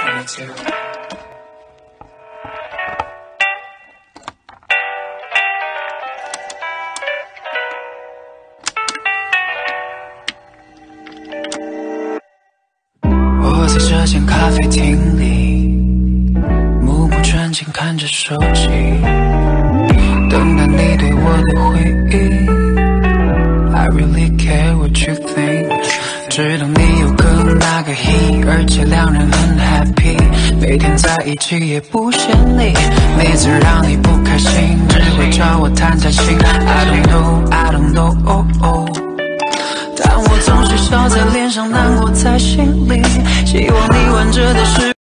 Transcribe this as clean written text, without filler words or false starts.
22.我在这间咖啡厅里，目不转睛看着手机，等待你对我的回应。I really care what you think， 知道你有个那个 he， 而且两人很 happy， 每天在一起也不嫌累。每次让你不开心，只会找我谈谈心。I don't know, I don't know， oh oh。但我总是笑在脸上，难过在心里。希望你玩着的是。